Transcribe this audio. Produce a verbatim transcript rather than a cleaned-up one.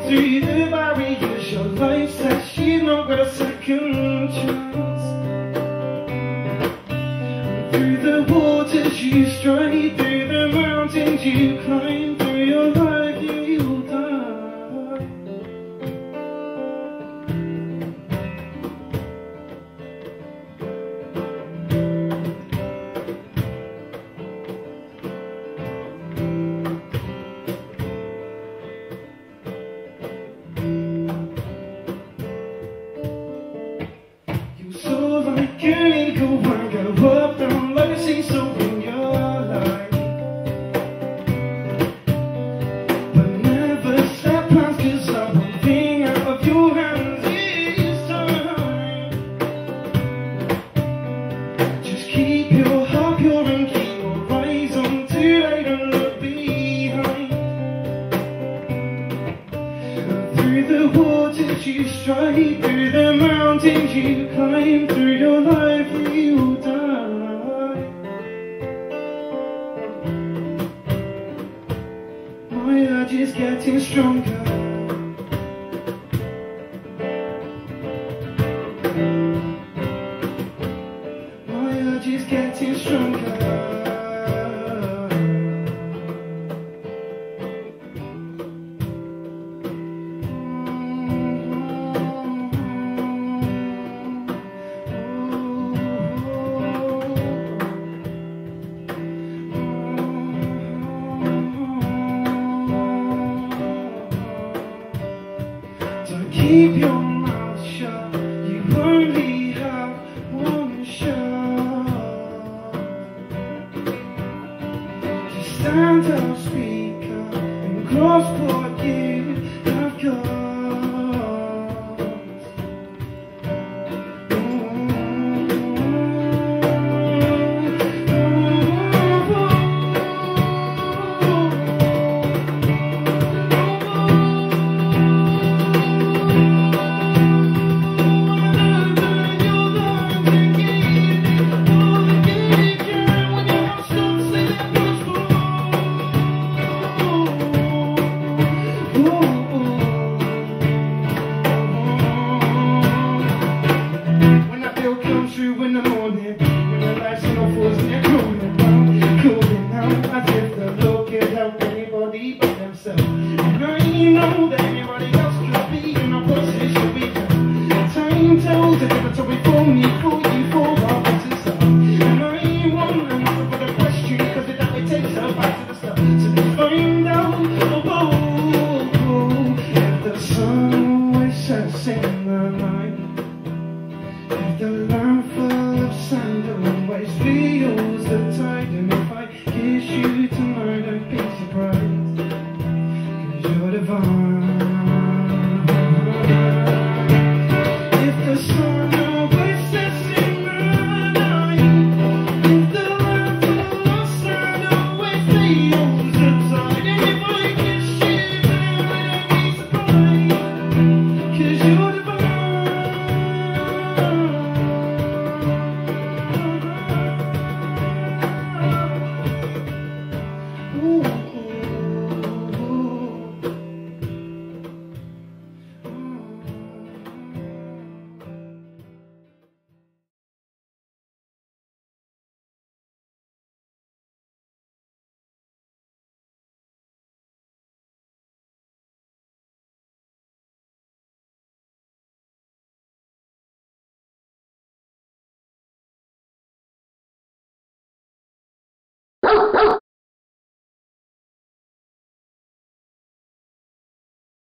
through the barriers, your life says she's not got a second chance. Through the waters you stray, through the mountains you climb, through your life you will die. You soar like an eagle, one go up down like a seesaw in your life, but never step past, 'cause I'm one thing out of your hands is time. Just keep your heart pure and keep your eyes on today, don't look behind. Through the waters you stride, through the mountains you climb, through your life you will die. My urge is getting stronger. My urge is getting stronger. Keep your mouth shut, you only have one shot. Just stand up, speak up, and grasp what you have got. In the morning, when the lights are off, and they're cooling down, cooling down, as if the Lord could help anybody but themselves. And I know that anybody else could be in a position we can. Time tells a different story for me, for you, for our better stuff. And I want an answer for the question, cause it only takes us back to the start. So let's find out, oh, oh, oh, if the sun always sets in the night, if the lamp full of sand always feels the tide, and if I kiss you tonight, don't be surprised, 'cause you're divine. If the sun always sets in the night, if the lamp full of sand always feels the tide, and if I kiss you tonight, don't be surprised, 'cause you're divine.